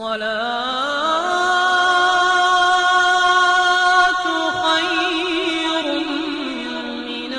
الصلاة خير من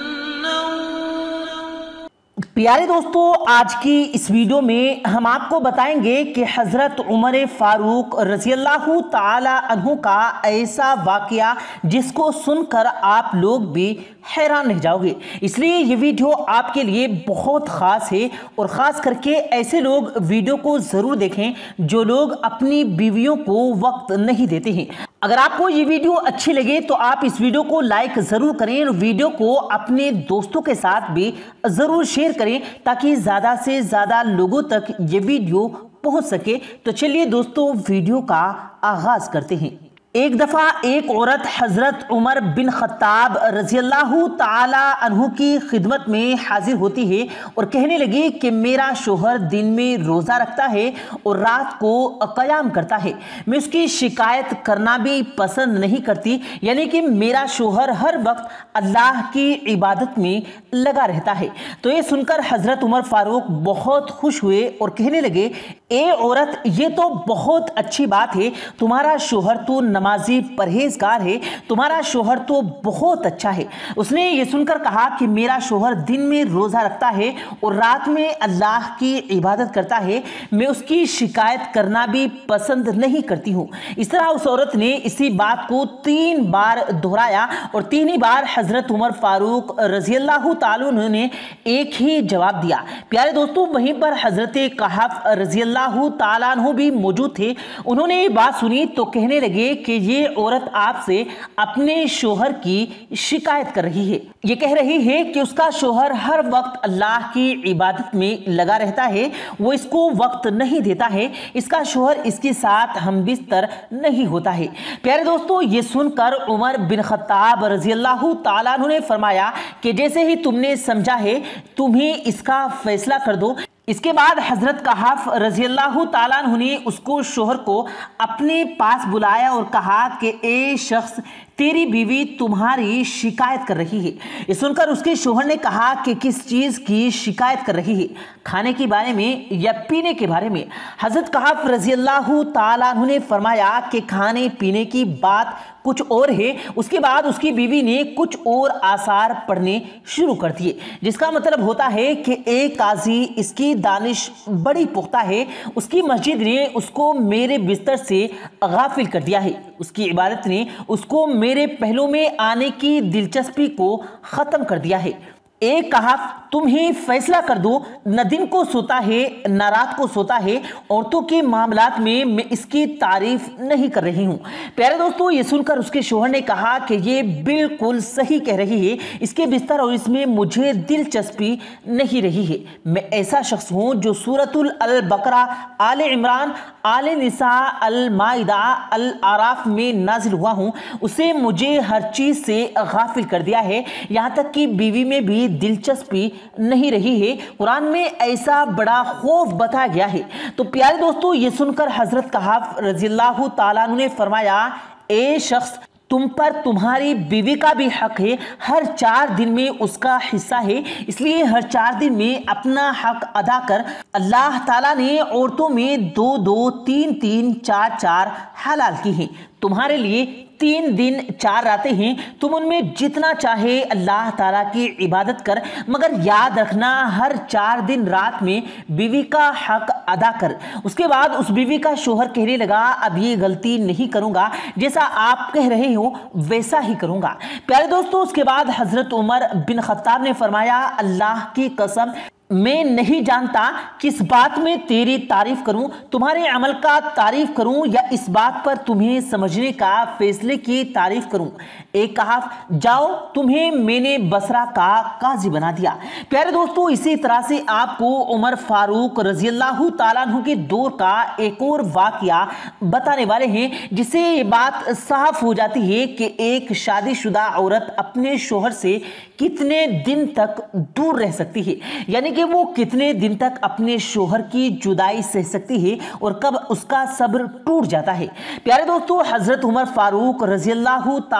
النوم۔ پیارے دوستو، آج کی اس ویڈیو میں ہم آپ کو بتائیں گے کہ حضرت عمر فاروق رضی اللہ تعالی عنہ کا ایسا واقعہ جس کو سن کر آپ لوگ بھی حیران رہ جاؤ گے۔ اس لیے یہ ویڈیو آپ کے لیے بہت خاص ہے، اور خاص کر کے ایسے لوگ ویڈیو کو ضرور دیکھیں جو لوگ اپنی بیویوں کو وقت نہیں دیتے ہیں۔ اگر آپ کو یہ ویڈیو اچھی لگے تو آپ اس ویڈیو کو لائک ضرور کریں، اور ویڈیو کو اپنے دوستوں کے ساتھ بھی ضرور شیئر کریں تاکہ زیادہ سے زیادہ لوگوں تک یہ ویڈیو پہنچ سکے۔ تو چلیے دوستو، ویڈیو کا آغاز کرتے ہیں۔ ایک دفعہ ایک عورت حضرت عمر بن خطاب رضی اللہ تعالی عنہ کی خدمت میں حاضر ہوتی ہے اور کہنے لگی کہ میرا شوہر دن میں روزہ رکھتا ہے اور رات کو قیام کرتا ہے، میں اس کی شکایت کرنا بھی پسند نہیں کرتی، یعنی کہ میرا شوہر ہر وقت اللہ کی عبادت میں لگا رہتا ہے۔ تو یہ سن کر حضرت عمر فاروق بہت خوش ہوئے اور کہنے لگے، اے عورت، یہ تو بہت اچھی بات ہے، تمہارا شوہر تو نمازی پرہیزگار ہے، تمہارا شوہر تو بہت اچھا ہے۔ اس نے یہ سن کر کہا کہ میرا شوہر دن میں روزہ رکھتا ہے اور رات میں اللہ کی عبادت کرتا ہے، میں اس کی شکایت کرنا بھی پسند نہیں کرتی ہوں۔ اس طرح اس عورت نے اسی بات کو 3 بار دہرایا، اور 3 ہی بار حضرت عمر فاروق رضی اللہ تعالی عنہ نے ایک ہی جواب دیا۔ پیارے دوستو، وہیں پر حضرت کہف رضی اللہ تعالی عنہ بھی موجود تھے۔ انہوں نے یہ بات سنی تو کہنے لگے کہ یہ عورت آپ سے اپنے شوہر کی شکایت کر رہی ہے، یہ کہہ رہی ہے کہ اس کا شوہر ہر وقت اللہ کی عبادت میں لگا رہتا ہے، وہ اس کو وقت نہیں دیتا ہے، اس کا شوہر اس کے ساتھ ہم بستر نہیں ہوتا ہے۔ پیارے دوستو، یہ سن کر عمر بن خطاب رضی اللہ تعالیٰ عنہ نے فرمایا کہ جیسے ہی تم نے سمجھا ہے تم ہی اس کا فیصلہ کر دو۔ اس کے بعد حضرت کہف رضی اللہ تعالیٰ عنہ نے اس کو شوہر کو اپنے پاس بلایا اور کہا کہ اے شخص، تیری بیوی تمہاری شکایت کر رہی ہے۔ یہ سن کر اس کے شوہر نے کہا کہ کس چیز کی شکایت کر رہی ہے، کھانے کے بارے میں یا پینے کے بارے میں؟ حضرت کہف رضی اللہ تعالیٰ عنہ نے فرمایا کہ کھانے پینے کی بات کچھ اور ہے۔ اس کے بعد اس کی بیوی نے کچھ اور آثار پڑھنے شروع کر دیے، جس کا مطلب ہوتا ہے کہ ایک قاضی، اس کی دانش بڑی پختہ ہے، اس کی مسجد نے اس کو میرے بستر سے غافل کر دیا ہے، اس کی عبادت نے اس کو میرے پہلو میں آنے کی دلچسپی کو ختم کر دیا ہے۔ ایک کہف، تم ہی فیصلہ کر دو، نہ دن کو سوتا ہے نہ رات کو سوتا ہے، عورتوں کے معاملات میں میں اس کی تعریف نہیں کر رہی ہوں۔ پیارے دوستو، یہ سن کر اس کے شوہر نے کہا کہ یہ بالکل صحیح کہہ رہی ہے، اس کے بستر اور اس میں مجھے دلچسپی نہیں رہی ہے۔ میں ایسا شخص ہوں جو سورۃ البقرہ، آل عمران، آل نساء، المائدہ، الاعراف میں نازل ہوا ہوں، اسے مجھے ہر چیز سے غافل کر دیا ہے، یہاں تک کہ بیوی میں بھی دلچسپی نہیں رہی ہے۔ قرآن میں ایسا بڑا خوف بتایا گیا ہے۔ تو پیارے دوستو، یہ سن کر حضرت کہف رضی اللہ تعالیٰ عنہ نے فرمایا، اے شخص، تم پر تمہاری بیوی کا بھی حق ہے، ہر 4 دن میں اس کا حصہ ہے، اس لیے ہر 4 دن میں اپنا حق ادا کر۔ اللہ تعالیٰ نے عورتوں میں 2 2، 3 3، 4 4 حلال کی ہیں، تمہارے لیے 3 دن 4 راتیں ہیں، تم ان میں جتنا چاہے اللہ تعالیٰ کی عبادت کر، مگر یاد رکھنا ہر 4 دن رات میں بیوی کا حق ادا کر۔ اس کے بعد اس بیوی کا شوہر کہنے لگا، اب یہ غلطی نہیں کروں گا، جیسا آپ کہہ رہے ہو ویسا ہی کروں گا۔ پیارے دوستو، اس کے بعد حضرت عمر بن خطاب نے فرمایا، اللہ کی قسم، میں نہیں جانتا کس بات میں تیری تعریف کروں، تمہارے عمل کا تعریف کروں یا اس بات پر تمہیں سمجھنے کا فیصلے کی تعریف کروں۔ ایک کہا جاؤ تمہیں میں نے بصرہ کا قاضی بنا دیا۔ پیارے دوستو اسی طرح سے آپ کو عمر فاروق رضی اللہ تعالیٰ عنہ کے دور کا ایک اور واقعہ بتانے والے ہیں جس سے یہ بات صاف ہو جاتی ہے کہ ایک شادی شدہ عورت اپنے شوہر سے کتنے دن تک دور رہ سکتی ہے، یعنی کہ وہ کتنے دن تک اپنے شوہر کی جدائی سہ سکتی ہے اور کب اس کا صبر ٹوٹ جاتا ہے۔ پیارے دوستو حضرت عمر فاروق رضی اللہ تعالیٰ عنہ کے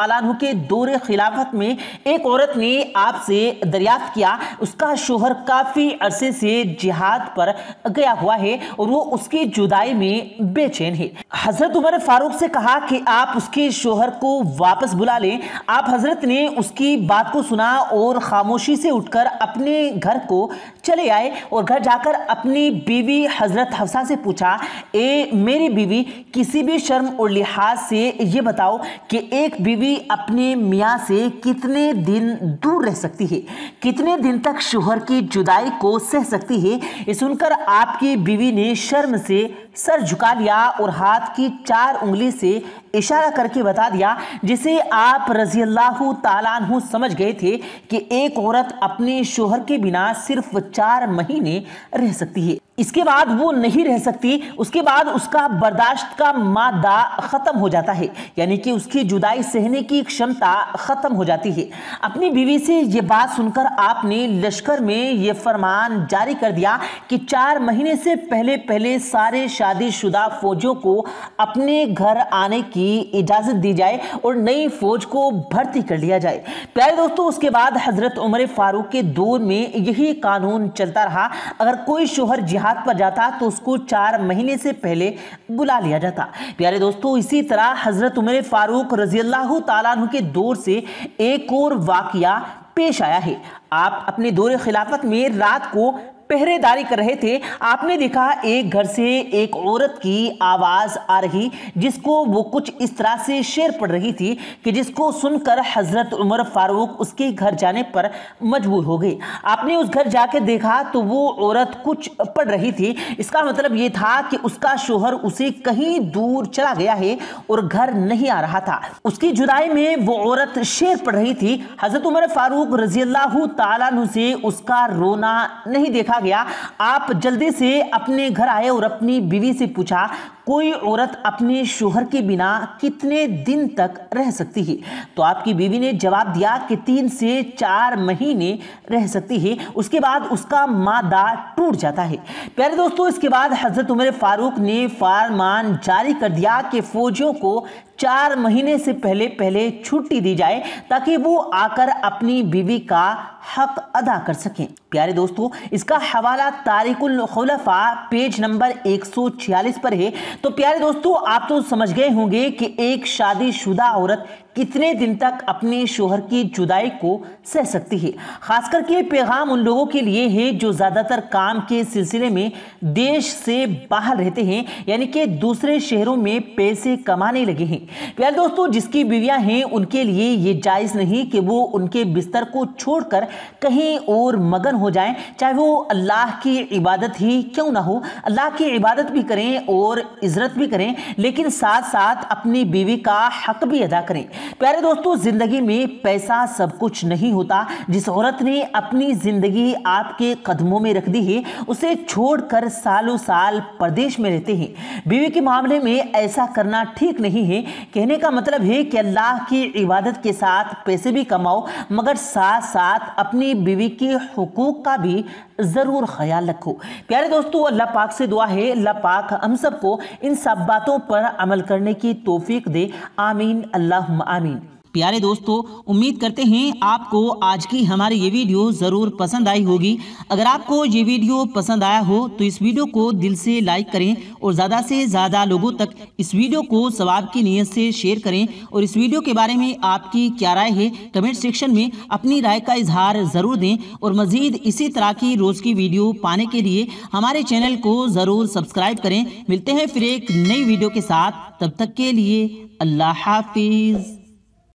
کے دور خلافت میں ایک عورت نے آپ سے دریافت کیا اس کا شوہر کافی عرصے سے جہاد پر گیا ہوا ہے اور وہ اس کی جدائی میں بے چین ہے۔ حضرت عمر فاروق سے کہا کہ آپ اس کے شوہر کو واپس بلا لیں۔ آپ حضرت نے اس کی بات کو سنا اور خاموشی سے اٹھ کر اپنے گھر کو چلے آئے اور گھر جا کر اپنی بیوی حضرت حفصہ سے پوچھا، اے میری بیوی، کسی بھی شرم اور لحاظ سے یہ بتاؤ کہ ایک بیوی اپنے میاں سے کتنے دن دور رہ سکتی ہے، کتنے دن تک شوہر کی جدائی کو سہ سکتی ہے؟ یہ سن کر آپ کی بیوی نے شرم سے سر جھکا لیا اور ہاتھ کی 4 انگلی سے اشارہ کر کے بتا دیا، جسے آپ رضی اللہ تعالیٰ عنہ سمجھ گئے تھے کہ ایک عورت اپنے شوہر کے بنا صرف 4 مہینے رہ سکتی ہے، اس کے بعد وہ نہیں رہ سکتی، اس کے بعد اس کا برداشت کا مادہ ختم ہو جاتا ہے، یعنی کہ اس کی جدائی سہنے کی क्षमता ختم ہو جاتی ہے۔ اپنی بیوی سے یہ بات سن کر آپ نے لشکر میں یہ فرمان جاری کر دیا کہ 4 مہینے سے پہلے سارے شادی شدہ فوجیوں کو اپنے گھر آنے کی اجازت دی جائے اور نئی فوج کو بھرتی کر لیا جائے۔ پیارے دوستو، اس کے بعد حضرت عمر فاروق کے دور میں یہی قانون چلتا رہا، اگر کوئی شوہر جہاد پر جاتا تو اس کو 4 مہینے سے پہلے بلا لیا جاتا۔ پیارے دوستو، اسی طرح حضرت عمر فاروق رضی اللہ تعالیٰ عنہ کے دور سے ایک اور واقعہ پیش آیا ہے۔ آپ اپنے دور خلافت میں رات کو پہرے داری کر رہے تھے، آپ نے دیکھا ایک گھر سے ایک عورت کی آواز آ رہی جس کو وہ کچھ اس طرح سے شعر پڑھ رہی تھی کہ جس کو سن کر حضرت عمر فاروق اس کے گھر جانے پر مجبور ہو گئے۔ آپ نے اس گھر جا کے دیکھا تو وہ عورت کچھ پڑھ رہی تھی، اس کا مطلب یہ تھا کہ اس کا شوہر اسے کہیں دور چلا گیا ہے اور گھر نہیں آ رہا تھا۔ اس کی جدائی میں وہ عورت شعر پڑھ رہی تھی۔ حضرت عمر فاروق رضی اللہ تعالیٰ عنہ سے اس کا رونا نہیں دیکھا گیا۔ آپ جلدی سے اپنے گھر آئے اور اپنی بیوی سے پوچھا، کوئی عورت اپنے شوہر کے بنا کتنے دن تک رہ سکتی ہے؟ تو آپ کی بیوی نے جواب دیا کہ 3 سے 4 مہینے رہ سکتی ہے، اس کے بعد اس کا مادہ ٹوٹ جاتا ہے۔ پیارے دوستو، اس کے بعد حضرت عمر فاروق نے فرمان جاری کر دیا کہ فوجیوں کو 4 مہینے سے پہلے چھٹی دی جائے تاکہ وہ آ کر اپنی بیوی کا حق ادا کر سکیں۔ پیارے دوستو، اس کا حوالہ تاریخ الخلفاء پیج نمبر 146 پر ہے۔ تو پیارے دوستو، آپ تو سمجھ گئے ہوں گے کہ ایک شادی شدہ عورت کتنے دن تک اپنے شوہر کی جدائی کو سہ سکتی ہے۔ خاص کر کے پیغام ان لوگوں کے لیے ہے جو زیادہ تر کام کے سلسلے میں دیش سے باہر رہتے ہیں، یعنی کہ دوسرے شہروں میں پیسے کمانے لگے ہیں۔ پیارے دوستو، جس کی بیویاں ہیں ان کے لیے یہ جائز نہیں کہ وہ ان کے بستر کو چھوڑ کر کہیں اور مگن ہو جائیں، چاہے وہ اللہ کی عبادت ہی کیوں نہ ہو۔ اللہ کی عبادت بھی کریں اور عزت بھی کریں، لیکن ساتھ ساتھ اپنی بیوی کا حق بھی ادا کریں۔ پیارے دوستو، زندگی میں پیسہ سب کچھ نہیں ہوتا۔ جس عورت نے اپنی زندگی آپ کے قدموں میں رکھ دی ہے اسے چھوڑ کر سالوں سال پردیش میں رہتے ہیں۔ بیوی کے معاملے میں ایسا کرنا ٹھیک نہیں ہے۔ کہنے کا مطلب ہے کہ اللہ کی عبادت کے ساتھ پیسے بھی کماؤ، مگر ساتھ ساتھ اپنی بیوی کے حقوق کا بھی ضرور خیال رکھو۔ پیارے دوستو، اللہ پاک سے دعا ہے اللہ پاک ہم سب کو ان سب باتوں پر عمل کرنے کی توفیق دے، آمین اللہم آمین۔ پیارے دوستو، امید کرتے ہیں آپ کو آج کی ہماری یہ ویڈیو ضرور پسند آئی ہوگی۔ اگر آپ کو یہ ویڈیو پسند آیا ہو تو اس ویڈیو کو دل سے لائک کریں اور زیادہ سے زیادہ لوگوں تک اس ویڈیو کو ثواب کی نیت سے شیئر کریں، اور اس ویڈیو کے بارے میں آپ کی کیا رائے ہے کمنٹ سیکشن میں اپنی رائے کا اظہار ضرور دیں، اور مزید اسی طرح کی روز کی ویڈیو پانے کے لیے ہمارے چینل کو ضرور سبسکرائب کریں۔ ملتے ہیں پھر ایک نئی ویڈیو کے ساتھ، تب تک کے لیے اللہ حافظ۔